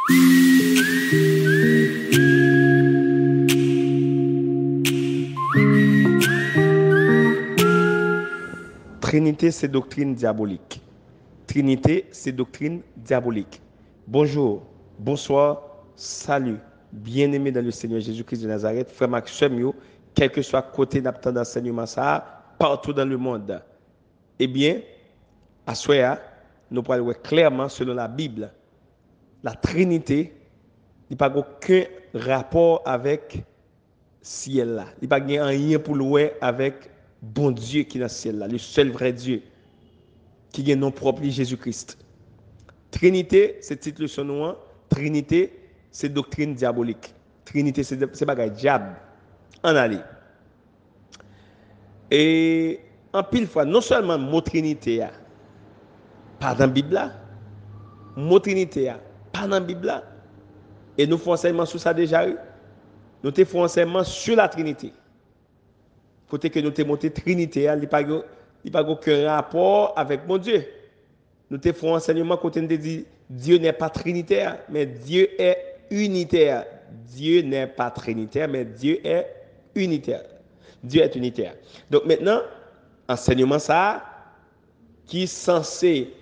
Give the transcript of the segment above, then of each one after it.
Trinité, c'est doctrine diabolique. Trinité, c'est doctrine diabolique. Bonjour, bonsoir, salut, bien-aimés dans le Seigneur Jésus-Christ de Nazareth, frère Maxime, quel que soit côté d'aptendre d'enseignement ça, partout dans le monde. Eh bien, à Soya, nous parlons clairement selon la Bible, la Trinité n'a pas aucun rapport avec ciel là. Il n'y a pas rien pour louer avec bon Dieu qui est dans le ciel là, le seul vrai Dieu qui est nom propre Jésus-Christ. Trinité, c'est titre son nom. Trinité, c'est doctrine diabolique. Trinité, c'est bagay diable. En aller. Et en pile fois, non seulement mot Trinité, pas dans la Bible, mot Trinité, pas dans la Bible, et nous faisons enseignement sur ça déjà. Nous faisons enseignement sur la Trinité. Côté que nous avons monté Trinité, il n'y a pas aucun rapport avec mon Dieu. Nous faisons enseignement côté nous dit Dieu n'est pas trinitaire, mais Dieu est unitaire. Dieu n'est pas trinitaire, mais Dieu est unitaire. Dieu est unitaire. Donc maintenant, enseignement ça, qui est censé,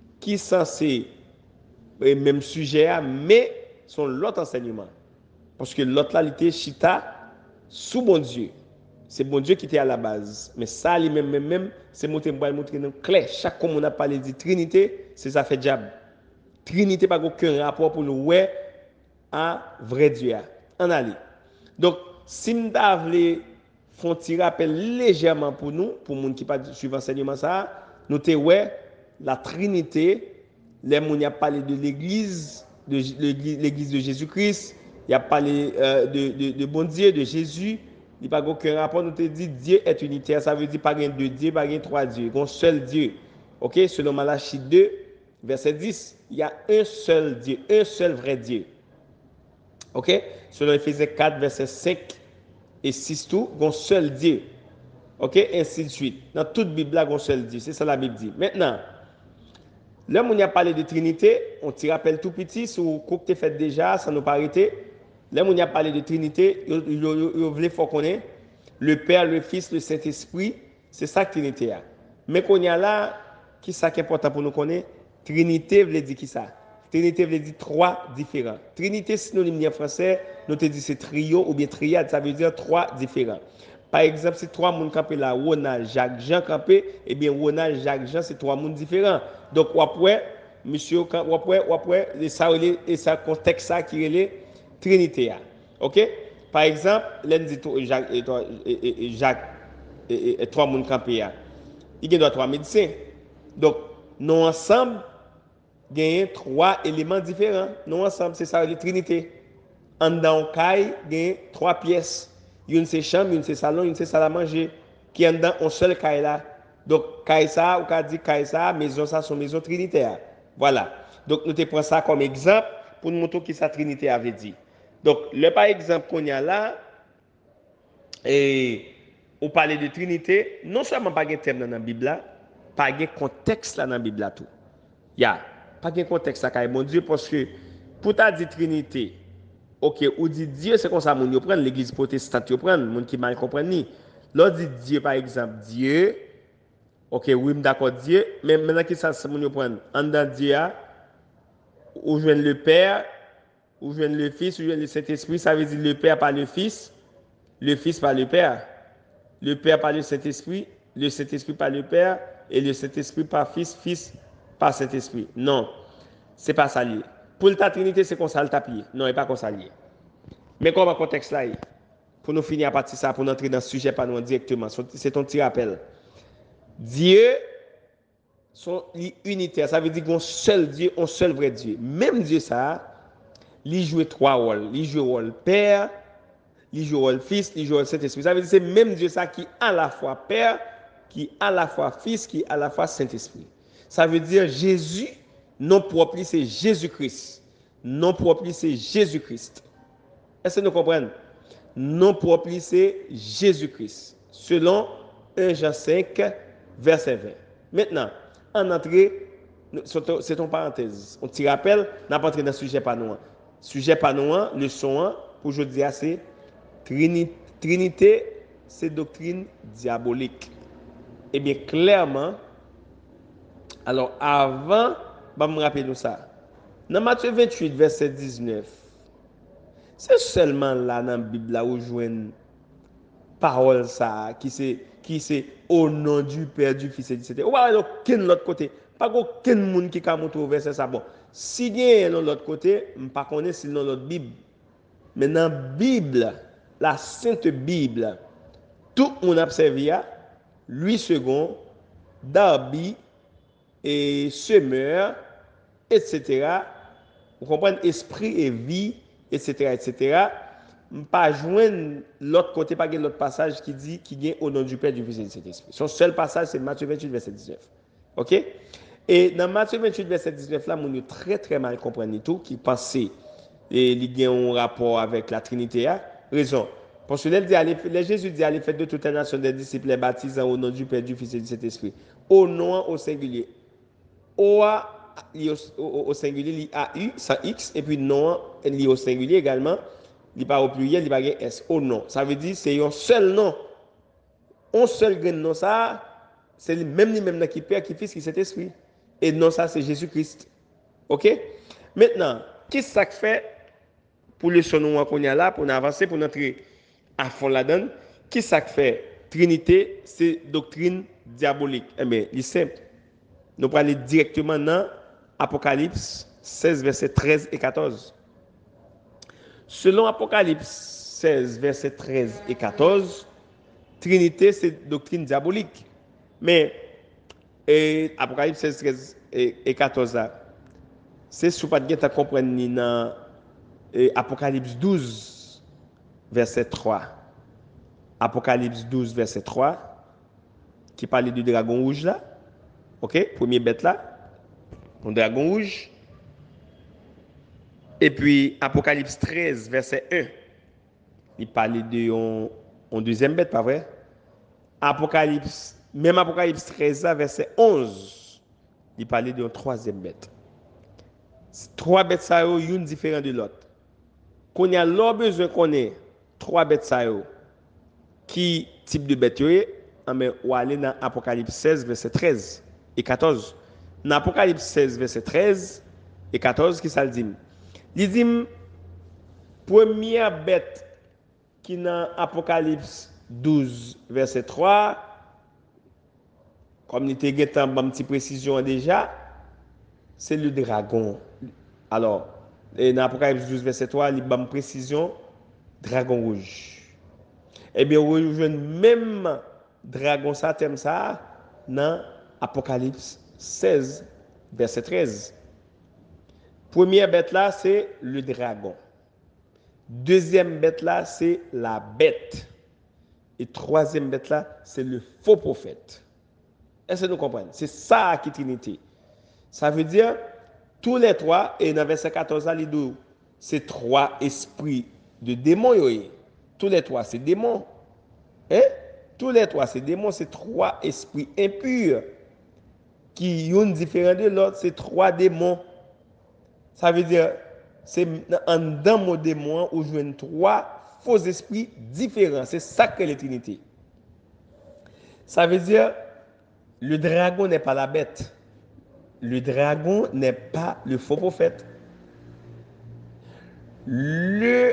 même sujet, mais son l'autre enseignement. Parce que l'autre là, il était chita sous bon Dieu. C'est bon Dieu qui était à la base. Mais ça, même, c'est montrer nous clair. Chaque fois qu'on a parlé de Trinité, c'est ça fait diable. Trinité n'a pas aucun rapport pour nous ouais à vrai Dieu. En aller. Donc, si nous voulons faire un petit rappel légèrement pour nous, pour les gens qui ne pas suivre l'enseignement, ça, nous te ouais la Trinité, les gens qui ont parlé de l'Église, de l'Église de Jésus-Christ, il a parlé de bon Dieu, de Jésus. Il n'y a pas aucun rapport, nous te dit Dieu est unitaire, ça veut dire pas de deux dieux, pas de trois dieux, un seul Dieu. Ok, selon Malachie 2, verset 10, il y a un seul Dieu, un seul vrai Dieu. Ok, selon Éphésiens 4, verset 5 et 6, tout, un seul Dieu. Ok, ainsi de suite. Dans toute Bible, il y a un seul Dieu, c'est ça la Bible dit. Maintenant, là où on a parlé de Trinité, on t'y rappelle tout petit, sur le coup que tu as fait déjà, ça nous paraît. Là, on a parlé de Trinité, il voulait faut connaître le Père, le Fils, le Saint-Esprit, c'est ça que Trinité a. Mais qu'on y a là, qui ça qui est important pour nous connaître? Trinité veut dire qui ça? Trinité veut dire trois différents. Trinité, synonyme en français, nous te dit c'est trio ou bien triade, ça veut dire trois différents. Par exemple, si trois personnes campent là, Ronald, Jacques, Jean campé, eh bien Ronald, Jacques, Jean, c'est trois personnes différents. Donc, après, monsieur, après, et ça contexte ça qui est Trinité. OK? Par exemple, lundi, Jacques et trois personnes campées. Il y a trois médecins. Donc, nous ensemble, il y a trois éléments différents. Nous ensemble, c'est ça, la Trinité. En dans le caille, il y a trois pièces. Une c'est chambre, une c'est salon, une c'est salle à manger. Qui est dans un seul caille là. Donc, caille ça, ou qu'a dit caille ça, maison ça, sont maison trinitaire. Voilà. Donc, nous te prenons ça comme exemple pour nous montrer que sa Trinité avait dit. Donc, le par exemple qu'on y a là, et on parle de Trinité, non seulement pas de thème dans la Bible là, pas de contexte là dans la Bible là tout. Il y a pas de contexte là, mon Dieu, parce que pour ta dit Trinité, ok, ou dit Dieu, c'est comme ça, mon Dieu, prendre l'église protestante, prendre, mon qui mal comprend ni. L'autre dit Dieu, par exemple, Dieu, ok, oui, d'accord, Dieu, mais maintenant qui ça, mon Dieu, prendre, en dans Dieu, ou joindre le Père, ou joindre le Fils, ou joindre le Saint-Esprit, ça veut dire le Père par le Fils par le Père, le Père par le Saint-Esprit par le Père, et le Saint-Esprit par Fils, Fils par Saint-Esprit. Non, c'est pas ça lié. Pour la Trinité, c'est qu'on ça le tapis. Non, il n'est pas qu'on ça lié. Mais comment le contexte là, pour nous finir à partir de ça, pour nous entrer dans ce sujet, pas nous directement, c'est ton petit rappel. Dieu, sont unitaires, ça veut dire qu'on seul Dieu, un seul vrai Dieu. Même Dieu, ça, il joue trois rôles. Il joue le rôle Père, il joue le rôle Fils, il joue le Saint-Esprit. Ça veut dire que c'est même Dieu, ça, qui à la fois Père, qui à la fois Fils, qui à la fois Saint-Esprit. Ça veut dire Jésus, non propre, c'est Jésus-Christ. Non propre, c'est Jésus-Christ. Est-ce que nous comprenons? Non propre, c'est Jésus-Christ. Selon 1 Jean 5, verset 20. Maintenant, en entrée, c'est ton parenthèse. On t'y rappelle, n'a pas entré dans le sujet pas nous. Sujet pas nous, leçon pour aujourd'hui, c'est Trinité, c'est doctrine diabolique. Eh bien, clairement, alors avant, me rappeler nous ça. Dans Matthieu 28, verset 19, c'est seulement là dans la Bible là où je vois une parole ça, qui c'est au nom du Père, du Fils et du Saint-Esprit. Ou pas aucun l'autre côté. Pas aucun monde qui a montré au verset ça. Bon, si il y a l'autre côté, je ne connais pas si dans l'autre Bible. Mais dans la Bible, la Sainte Bible, tout le monde a observé 8 secondes, Darby et semeur, etc. Vous comprenez, esprit et vie, etc., etc. Pas joindre l'autre côté, pas l'autre passage qui dit qu'il y a au nom du Père, du Fils et du Saint-Esprit. Son seul passage, c'est Matthieu 28, verset 19. OK? Et dans Matthieu 28, verset 19, là, on est très, très mal compris tout, qui pensait et il y a un rapport avec la Trinité. Raison. Parce que Jésus dit, allez, faites de toute la nation des disciples, les baptisant au nom du Père, du Fils et du Saint-Esprit. Au nom, au singulier. Au singulier, AU, sans X, et puis non, lié au singulier également, il pas au pluriel, il pas S. Au nom. Ça veut dire c'est un seul nom. Un seul nom, ça, c'est le même qui Père, qui Fils, qui Saint-Esprit. Et non, ça, c'est Jésus-Christ. OK? Maintenant, qu'est-ce que ça fait pour le son qu'on a là, pour avancer, pour entrer à fond là-dedans? Qu'est-ce que ça fait? Trinité, c'est doctrine diabolique. Eh bien, c'est simple. Nous allons aller directement dans Apocalypse 16, versets 13 et 14. Selon Apocalypse 16, versets 13 et 14, Trinité, c'est doctrine diabolique. Mais Apocalypse 16, 13 et 14, c'est sous pas de comprendre dans Apocalypse 12, verset 3. Apocalypse 12, verset 3, qui parle du dragon rouge là. OK? Premier bête là. Un dragon rouge. Et puis, Apocalypse 13, verset 1, il parle de un deuxième bête, pas vrai? Même Apocalypse 13, verset 11, il parle de un troisième bête. Trois bêtes, ça y est, une différente de l'autre. Qu'on y a l'or besoin qu'on ait trois bêtes, ça y est, qui type de bête y est, ou aller dans Apocalypse 16, verset 13 et 14. Dans Apocalypse 16, verset 13 et 14, qui ça le dit? Il dit, première bête qui dans Apocalypse 12, verset 3, comme il était guettant une petite précision déjà, c'est le dragon. Alors, dans Apocalypse 12, verset 3, il y a une précision, dragon rouge. Eh bien, on rejoint même dragon, ça, thème ça, dans Apocalypse 16, verset 13. Première bête là, c'est le dragon. Deuxième bête là, c'est la bête. Et troisième bête là, c'est le faux prophète. Est-ce que nous comprenons? C'est ça qui est Trinité. Ça veut dire, tous les trois, et dans verset 14, c'est trois esprits de démons. Tous les trois, c'est démons. Hein? Tous les trois, c'est démons, c'est trois esprits impurs qui sont différents de l'autre, c'est trois démons. Ça veut dire, c'est en d'un mot démon où je joue trois faux esprits différents. C'est ça que la Trinité. Ça veut dire, le dragon n'est pas la bête. Le dragon n'est pas le faux prophète. Le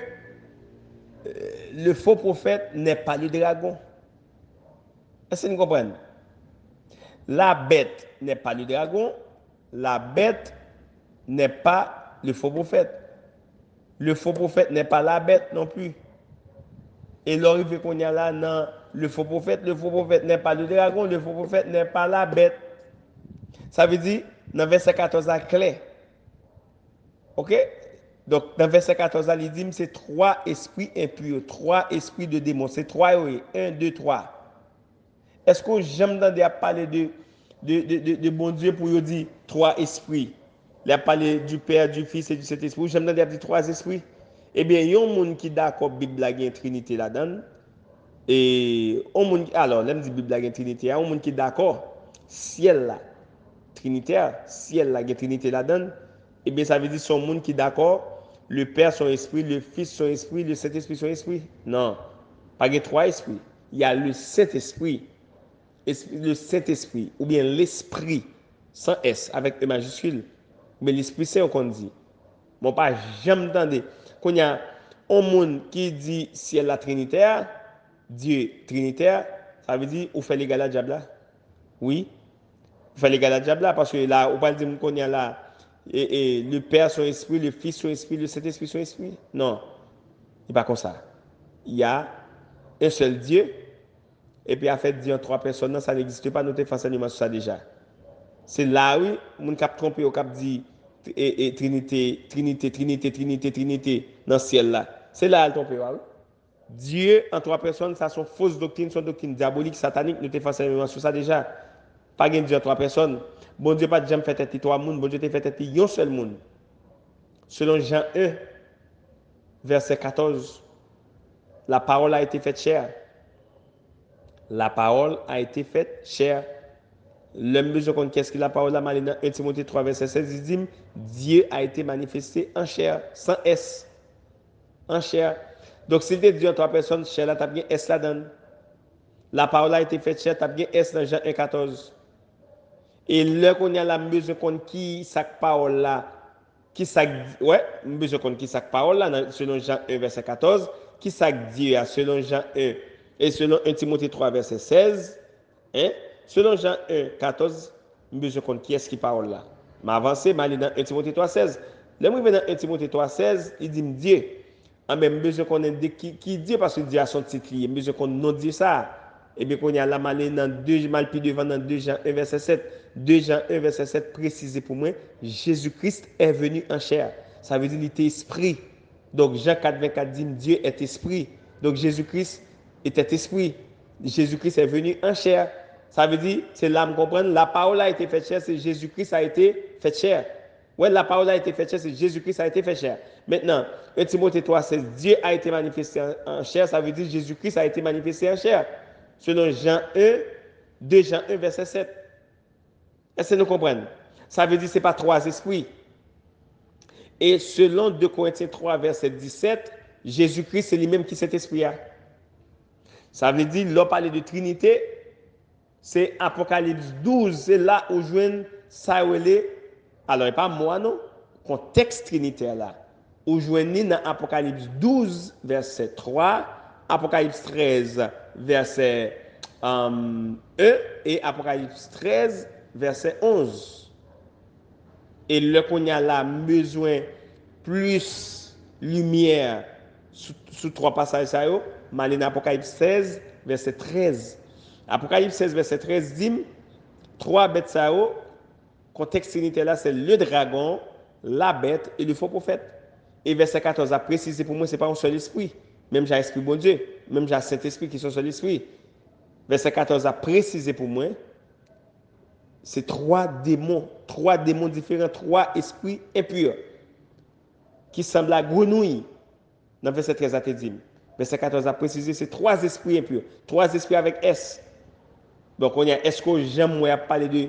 faux prophète n'est pas le dragon. Est-ce que vous comprenez? La bête n'est pas le dragon. La bête n'est pas le faux prophète. Le faux prophète n'est pas la bête non plus. Et l'arrivée qu'on y a là, non, le faux prophète n'est pas le dragon, le faux prophète n'est pas la bête. Ça veut dire, dans verset 14, c'est clair. OK? Donc, dans verset 14, il dit, c'est trois esprits impurs, trois esprits de démons. C'est trois, oui. 1, 2, 3. Est-ce que j'aime à parler de bon Dieu pour dire trois esprits? Il a parlé du Père, du Fils et du Saint-Esprit. J'aime à dire trois esprits. Eh bien, il y a un monde qui est d'accord, Bible, il y a une Trinité là-dedans. Et alors, là, je dis Bible, il y a une Trinité. Il y a un monde qui est d'accord, ciel là, Trinitaire, ciel là, il y a une Trinité là-dedans. Eh bien, ça veut dire son monde qui est d'accord le Père son esprit, le Fils son esprit, le Saint-Esprit son esprit. Non, pas que trois esprits. Il y a le Saint-Esprit, le Saint-Esprit, ou bien l'Esprit, sans S, avec E majuscule. Mais l'Esprit Saint, on dit. Bon, pas jamais entendu. Quand il y a un monde qui dit ciel la Trinitaire, Dieu Trinitaire, ça veut dire, ou fait l'égal à diable là? Oui. Vous faites l'égal à diable là, parce que là, on parle de qu'on y a là, et le Père son esprit, le Fils son esprit, le Saint-Esprit son esprit. Non, il n'est pas comme ça. Il y a un seul Dieu, et puis à fait Dieu en trois personnes, non, ça n'existe pas, nous avons fait enseignement sur ça déjà. C'est là, oui, mon cap trompé, au cap dit Trinité, Trinité, Trinité, Trinité, Trinité, dans le ciel là. C'est là, elle trompé, oui. Dieu en trois personnes, ça sont fausses doctrines, sont doctrines diaboliques, sataniques, nous avons fait enseignement sur ça déjà. Pas de Dieu trois personnes. Bon Dieu pas jamais fait tête trois monde, bon Dieu t'a fait tête un seul monde. Selon Jean 1 verset 14, la parole a été faite chair. La parole a été faite chair. L'homme besoin qu'on qu'est-ce que la parole a mal dans 1 Timothée 3 verset 16 il dit Dieu a été manifesté en chair sans S. En chair. Donc si tu Dieu en trois personnes, chair là tu as bien S là-dedans. La parole a été faite chair, tu as bien S dans Jean 1 14. Et là qu'on y a la mesure qu'on qui sac parole là, qui sac ouais, mesure qu'on qui sac parole là selon Jean 1 verset 14, qui sac Dieu selon Jean 1 et selon 1 Timothée 3 verset 16, hein? Selon Jean 1 14, mesure qu'on qui est-ce qui parole là. M'avancer, m'aller dans 1 Timothée 3 16. Là moi dans 1 Timothée 3 16, il dit Dieu. En même mesure qu'on qui dit parce que Dieu a son titre lié, mesure qu'on non dit ça. Et bien qu'on y a la malé dans 2 mal plus devant dans 2 Jean 1 verset 7. 2 Jean 1 verset 7 précisé pour moi, Jésus-Christ est venu en chair. Ça veut dire qu'il était esprit. Donc Jean 4 24 dit Dieu est esprit. Donc Jésus-Christ était esprit. Jésus-Christ est venu en chair. Ça veut dire, c'est là me comprendre, la parole a été faite chair, c'est Jésus-Christ a été fait chair. Ouais, la parole a été faite chair, c'est Jésus-Christ a été fait chair. Maintenant, 1 Timothée 3, c'est Dieu a été manifesté en chair, ça veut dire Jésus-Christ a été manifesté en chair. Selon Jean 1, 2 Jean 1, verset 7. Est-ce que nous comprenons? Ça veut dire que ce n'est pas trois esprits. Et selon 2 Corinthiens 3, verset 17, Jésus-Christ, c'est lui-même qui cet esprit a. Ça veut dire, l'on parle de Trinité, c'est Apocalypse 12, c'est là où je viens ça. Alors, pas moi, non, contexte trinitaire là. Où je viens dans Apocalypse 12, verset 3, Apocalypse 13, verset 1 et Apocalypse 13, verset 11. Et là qu'on a là besoin plus lumière sous trois passages ça yo, mal dans Apocalypse 16 verset 13. Apocalypse 16 verset 13 dit trois bêtes ça yo, contexte trinitaire là c'est le dragon, la bête et le faux prophète. Et verset 14 a précisé pour moi c'est pas un seul esprit, même j'ai esprit bon Dieu, même j'ai Saint-Esprit qui sont seul esprit. Verset 14 a précisé pour moi c'est trois démons différents, trois esprits impurs qui semblent à grenouille. Dans verset 13 à te dit. Verset 14 a précisé, c'est trois esprits impurs, trois esprits avec S. Donc on y a, est-ce que j'aime moi parler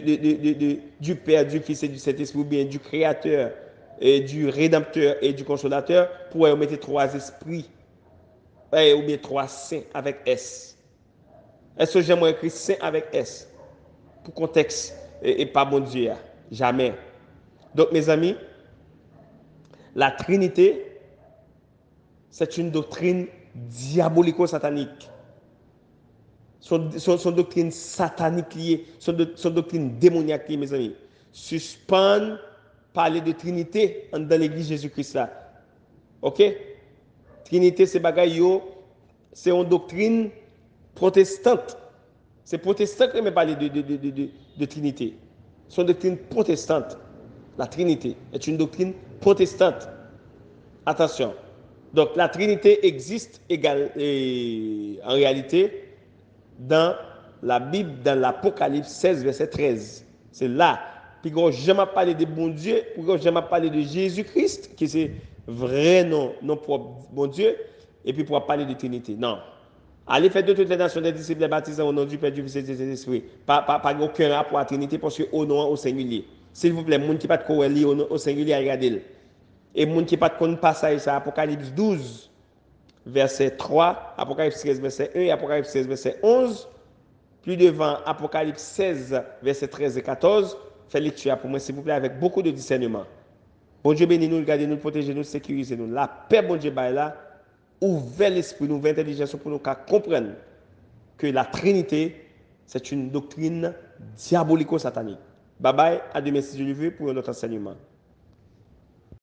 du Père, du Fils et du Saint-Esprit, ou bien du Créateur, et du Rédempteur et du Consolateur, pour mettre trois esprits, ou bien trois saints avec S. Est-ce que j'aime moi écrire saint avec S? Pour contexte et pas bon Dieu. Jamais. Donc, mes amis, la Trinité, c'est une doctrine diabolico-satanique. Son doctrine satanique liée, son doctrine démoniaque liée, mes amis. Suspendre parler de Trinité dans l'église Jésus-Christ là. Ok? Trinité, c'est bagaille, c'est une doctrine protestante. C'est protestant qui me parle de Trinité. C'est une doctrine protestante. La Trinité est une doctrine protestante. Attention. Donc la Trinité existe en réalité dans la Bible, dans l'Apocalypse 16, verset 13. C'est là. Puis quand jamais parlé de bon Dieu, puis quand jamais parlé de Jésus-Christ, qui c'est vrai nom propre bon Dieu, et puis pour parler de Trinité. Non. Allez faire de toutes les nations des disciples baptisés au nom du Père, du Fils et du Saint-Esprit. Pas aucun rapport à la Trinité parce que au nom au singulier. S'il vous plaît, les gens qui ne pas de au singulier, regardez-le. Et moun qui pas de passage ça Apocalypse 12 verset 3, Apocalypse 13 verset 1 et Apocalypse 16 verset 11, plus devant Apocalypse 16 verset 13 et 14, faites lecture pour moi s'il vous plaît avec beaucoup de discernement. Bon Dieu bénis nous, gardez nous, protégez nous, sécurisez nous. La paix bon Dieu bail là, ouvert l'esprit, nous, ouvert l'intelligence pour nous comprendre que la Trinité c'est une doctrine diabolico-satanique. Bye bye, à demain si Dieu le veut pour un autre enseignement.